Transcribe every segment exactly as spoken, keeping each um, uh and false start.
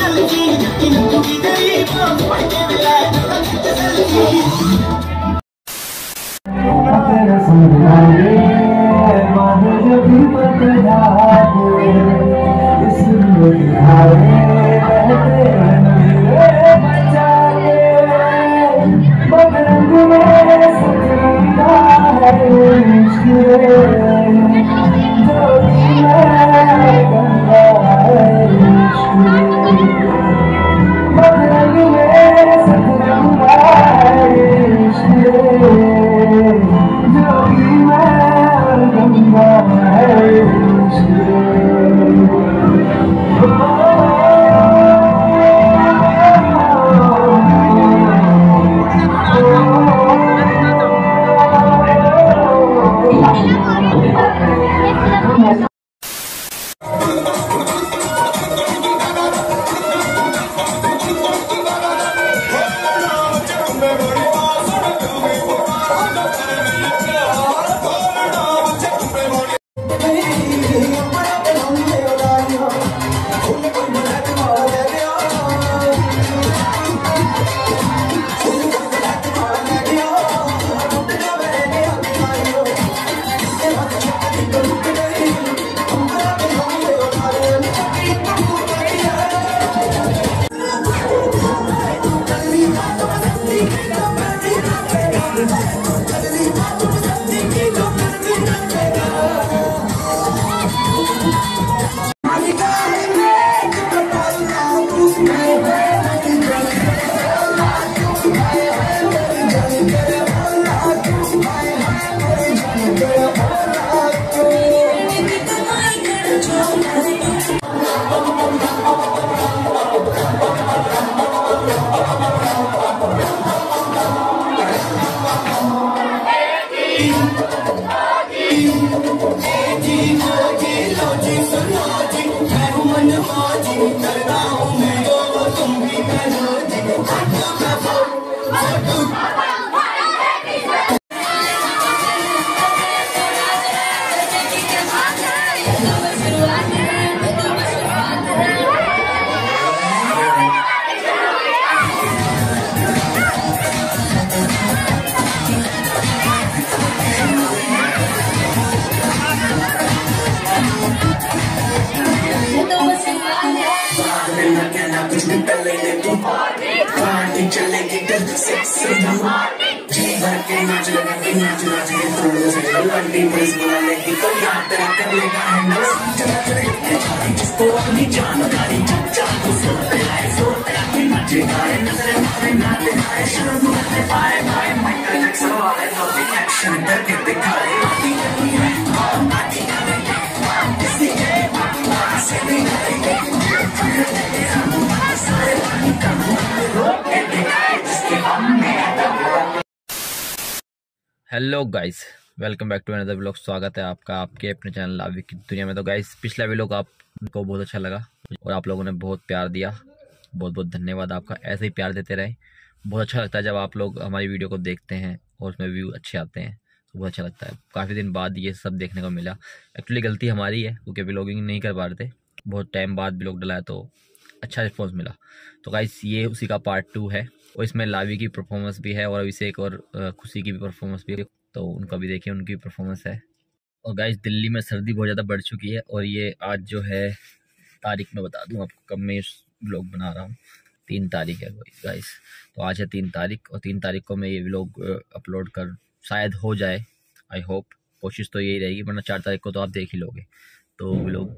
Hello guys, welcome back to another vlog. स्वागत है आपका आपके अपने चैनल लावी की दुनिया में। तो गाइस, पिछला व्लॉग आपको बहुत अच्छा लगा और आप लोगों ने बहुत प्यार दिया। बहुत बहुत धन्यवाद आपका। ऐसे ही प्यार देते रहे। बहुत अच्छा लगता है जब आप लोग हमारी वीडियो को देखते हैं और उसमें व्यू अच्छे आते हैं, तो बहुत अच्छा लगता है। काफ़ी दिन बाद ये सब देखने को मिला। एक्चुअली गलती हमारी है क्योंकि व्लॉगिंग नहीं कर पा रहे थे। बहुत टाइम बाद व्लॉग डलाया तो अच्छा रिस्पॉन्स मिला। तो गाइस, ये उसी का पार्ट टू है और इसमें लावी की परफॉर्मेंस भी है और अभिषेक और खुशी की भी परफॉर्मेंस भी है, तो उनका भी देखिए, उनकी परफॉर्मेंस है। और गाइस, दिल्ली में सर्दी बहुत ज़्यादा बढ़ चुकी है और ये आज जो है तारीख में बता दूं आपको कब मैं इस व्लॉग बना रहा हूँ। तीन तारीख है गाइस, तो आज है तीन तारीख और तीन तारीख को मैं ये व्लॉग अपलोड कर शायद हो जाए। आई होप, कोशिश तो यही रहेगी, वरना चार तारीख को तो आप देख ही लोगे। तो व्लॉग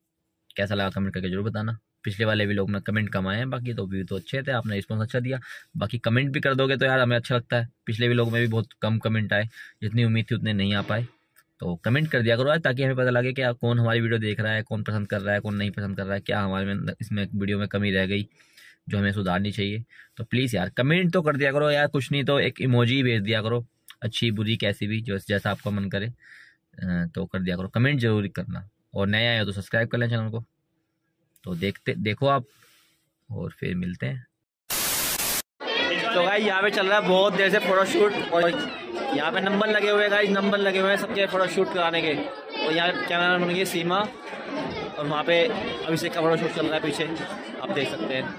कैसा लगा कमेंट करके जरूर बताना। पिछले वाले भी लोग में कमेंट कम आए हैं, बाकी तो व्यू तो अच्छे थे, आपने रिस्पॉन्स अच्छा दिया। बाकी कमेंट भी कर दोगे तो यार हमें अच्छा लगता है। पिछले भी लोग में भी बहुत कम कमेंट आए, जितनी उम्मीद थी उतने नहीं आ पाए। तो कमेंट कर दिया करो यार, ताकि हमें पता लगे कि कौन हमारी वीडियो देख रहा है, कौन पसंद कर रहा है, कौन नहीं पसंद कर रहा है, क्या हमारे में इसमें वीडियो में कमी रह गई जो हमें सुधारनी चाहिए। तो प्लीज़ यार कमेंट तो कर दिया करो यार, कुछ नहीं तो एक इमोजी भेज दिया करो, अच्छी बुरी कैसी भी, जो जैसा आपका मन करे तो कर दिया करो। कमेंट जरूर करना और नए आए हो तो सब्सक्राइब कर लें चैनल को। तो देखते देखो आप, और फिर मिलते हैं। तो भाई यहाँ पे चल रहा है बहुत देर से फोटोशूट और यहाँ पे नंबर लगे हुए हैं गाइस, नंबर लगे हुए हैं सबके फोटोशूट कराने के। और यहाँ कैमरा बन गई सीमा और वहाँ पे अभिषेक का बड़ा शूट चल रहा है पीछे, आप देख सकते हैं।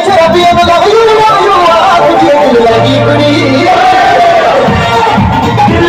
Lagi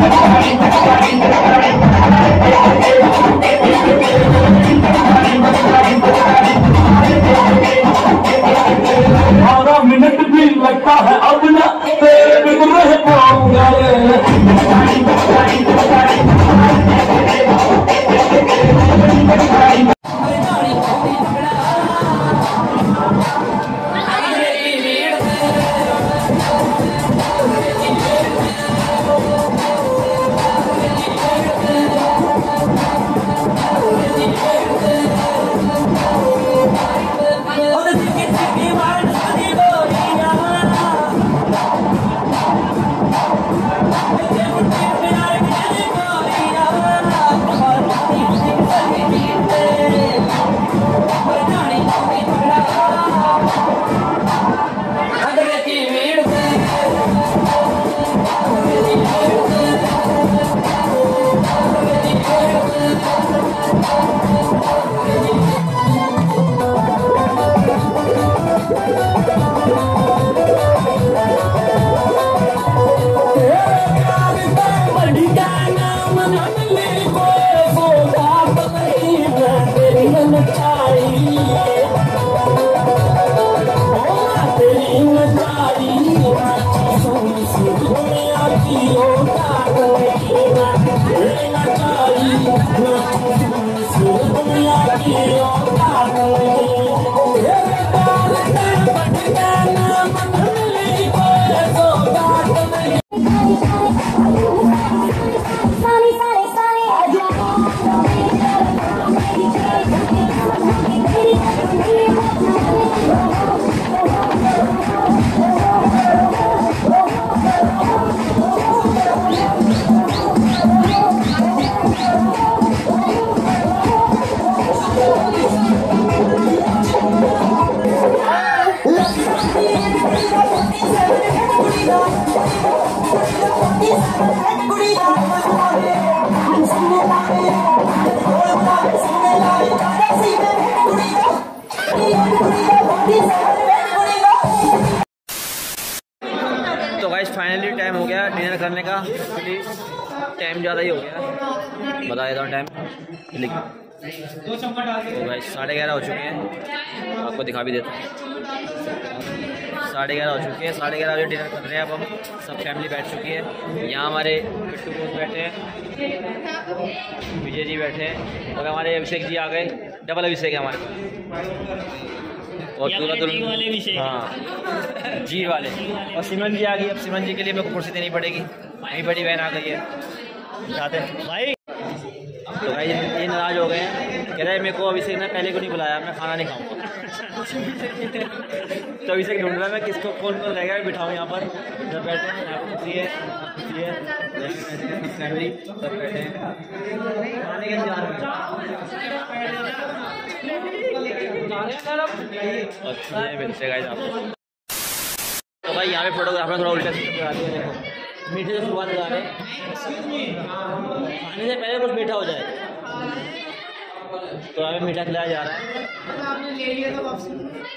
मिनट भी लगता है अब ना रह पाऊंगा तो गाइस फाइनली टाइम हो गया डिनर करने का। टाइम ज़्यादा ही हो गया, बता देता हूँ टाइम। तो गाइस साढ़े ग्यारह हो चुके हैं, आपको दिखा भी देता हूँ। साढ़े ग्यारह हो चुके हैं, साढ़े ग्यारह बजे डिनर कर रहे हैं। अब हम सब फैमिली बैठ चुकी है। यहाँ हमारे पिट्टू दोस्त बैठे हैं, विजय जी बैठे हैं, और हमारे अभिषेक जी आ गए। डबल अभिषेक है हमारे और दूल्हा दुल्हन वाले भी, हाँ जी वाले। और सिमरन जी आ गई। अब सिमरन जी के लिए मेरे को कुर्सी देनी पड़ेगी, वहीं बड़ी बहन आ गई है जाते भाई। तो भाई ये नाराज हो गए हैं, कह रहे मेरे को अभिषेक ने पहले को नहीं बुलाया, मैं खाना नहीं खाऊंगा। तो अभिषेक ढूंढ रहा है मैं किसको कौन कौन रहेगा बिठाऊँ यहाँ पर। जब बैठे हैं यहाँ पर खुशी है, खुशी है फैमिली सब बैठे हैं खाने के इंतजार में। और मिलते गाइस आपको। तो भाई यहाँ पे फोटोग्राफर थोड़ा उल्टा सिस्टम करा दिया। देखो मीठे से शुरुआत करा रहे हैं, खाने से पहले कुछ मीठा हो जाए। तो हमें मीठा खिलाया जा रहा है। आपने ले लिया था वापसी।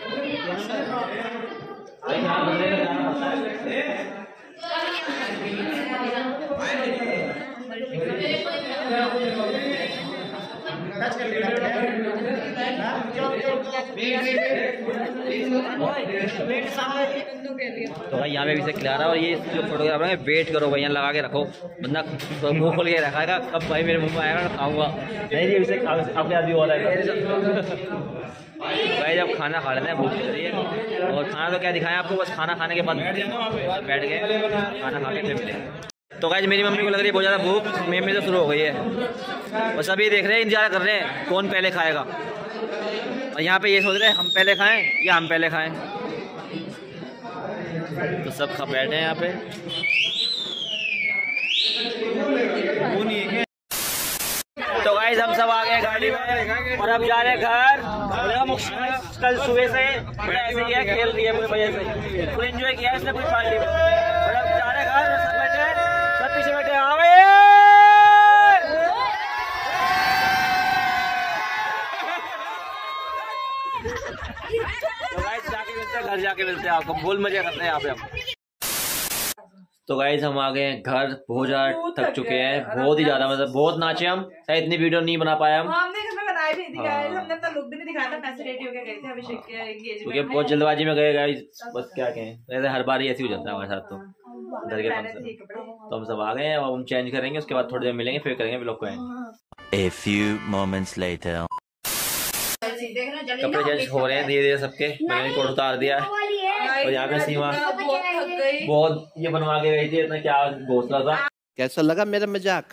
तो भाई यहाँ पे भी से खिला रहा है। और ये जो फोटोग्राफर है वेट करो भाई, यहाँ लगा के रखो, बंदा तो मुँह खोल के रखाएगा कब भाई मेरे मुंह में आएगा ना खाऊंगा। नहीं जी इसे आपके आदमी वाला है भाई। जब खाना खा लेते हैं भूख लग रही है, और खाना तो क्या दिखाएं आपको, बस खाना खाने के बाद बैठ गए खाना खा के फिर मिले। तो गाइस मेरी मम्मी को लग रही है बहुत ज़्यादा भूख, मेरे में तो शुरू हो गई है। बस अभी देख रहे हैं, इंतजार कर रहे हैं कौन पहले खाएगा। और यहाँ पे ये सोच रहे हैं हम पहले खाएं या हम पहले खाएं। तो सब खा बैठे हैं यहाँ पे। तो गाइस हम सब आ गए गाड़ी में और अब जा रहे हैं घर। कल सुबह से ऐसे ही है, खेल रही है पूरी वजह से, फुल एंजॉय किया इसने पूरी पार्टी में। और अब जा रहे हैं घर, सब बैठे सब पीछे बैठे। हाँ भाई तो गाइस जाके मिलते हैं, घर जाके मिलते हैं आपको। फुल मजे करते हैं यहाँ पे हम। तो गाइस हम आ गए हैं घर, बहुत ज्यादा थक चुके हैं, बहुत ही ज्यादा, मतलब बहुत नाचे हम, शायद इतनी वीडियो नहीं बना पाया हम। हमने घर में बनाई भी नहीं थी गाइस, हमने अपना लुक भी नहीं दिखाया था, पैसे रेडी होके गए थे अभिषेक के एंगेजमेंट क्योंकि बहुत जल्दबाजी में गए गाइस, बस क्या कहें, वैसे हर बार ही ऐसे हो जाता है हमारे साथ। तो घर के फंक्शन तो हम सब आ गए हैं, अब हम चेंज करेंगे, उसके बाद थोड़ी देर मिलेंगे, फिर करेंगे व्लॉग को end. A few moments later. कपड़े चेंज हो रहे हैं धीरे धीरे सबके, मैंने कोट उतार दिया है और यहाँ पे सीमा बहुत ये बनवा के गई थी, इतना क्या घोंसला था। कैसा लगा मेरा मजाक?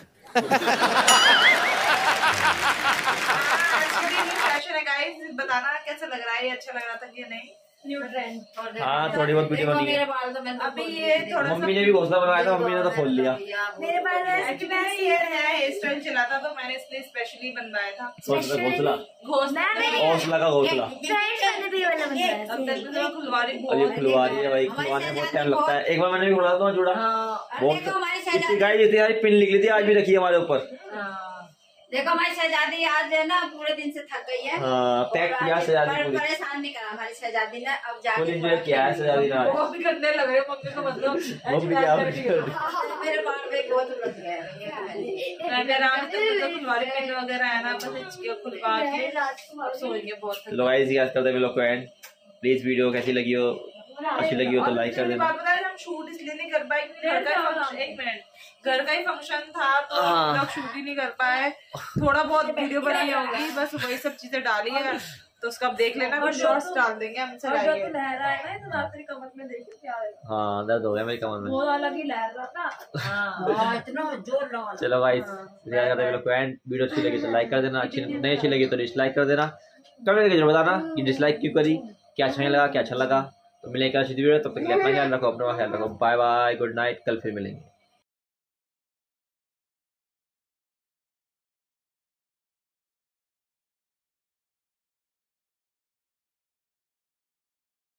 बताना कैसा लग रहा है, अच्छा लग रहा था कि नहीं। New trend. हाँ थोड़ी बहुत वीडियो बनी है। अभी ये थोड़ा मम्मी ने भी घोंसला बनवाया था, मम्मी ने तो खोल लिया। मेरे बाल एक्चुअली ये नया हेयर स्टाइल चला था तो मैंने इसलिए स्पेशली बनवाया था। घोंसला घोंसला घोंसला का घोंसला अब तक तो खुलवारी और ये खुलवारी है भाई, खुलवाने में बहुत टाइम लगता है। एक बार मैंने भी खुला था जुड़ा, बहुत इतनी गाय इतनी सारी पिन निकली थी, आज भी रखी है हमारे ऊपर। देखो हमारी शहजादी आज है ना पूरे दिन से थक गई है। हाँ, पैक किया शहजादी पूरी। परेशान नहीं करा हमारी शहजादी ने, अब जाके फुल एंजॉय किया है शहजादी ने। वो भी करने लग रहे मम्मी को, मतलब वो भी क्या मेरे बाल में बहुत उलझ गए हैं। मैं कह रहा हूँ तो खुलवारी पिन वगैरह है ना, बस इसके खुलवा के अब सोएंगे बहुत। लो गाइस ये आज करते हैं व्लॉग को एंड। प्लीज वीडियो कैसी लगी हो, अच्छी लगी हो तो लाइक कर देना। बात बता रहे हम शूट इसलिए नहीं कर पाए क्योंकि घर का फंक्शन, एक मिनट घर का ही फंक्शन था तो हम लोग शूट ही नहीं कर पाए। थोड़ा बहुत वीडियो बनी होगी, बस वही सब चीजें डाली है तो उसका आप देख लेना, कुछ शॉर्ट्स डाल देंगे हम से। हाँ दर्द हो गया मेरी कमर में, वो अलग ही लहर रहा था। इतना जोर लगा। चलो गाइस करते हैं व्लॉग को एंड। वीडियो अच्छी लगी तो लाइक कर देना, अच्छी नहीं अच्छी लगी तो डिसलाइक कर देना। कमेंट करके जरूर बताना कि डिसलाइक क्यों करी, क्या अच्छा नहीं लगा, क्या अच्छा लगा। तो मिलेगा अच्छी वीडियो, तब तक के लिए अपना ख्याल रखो, अपना ख्याल रखो। बाय बाय, गुड नाइट, कल फिर मिलेंगे।